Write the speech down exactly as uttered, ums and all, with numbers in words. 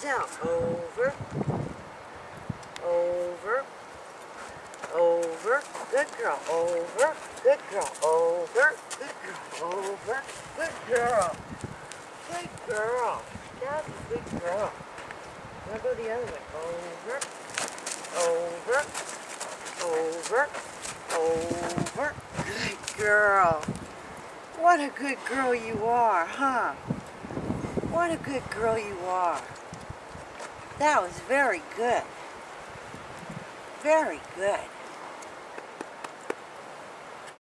sound. Over, over, over. Good girl. Over, good girl. Over, good girl. Over, good girl. Good girl. That's a good girl. Now go the other way. Over, over, over, over. Good girl. What a good girl you are, huh? What a good girl you are. That was very good. Very good.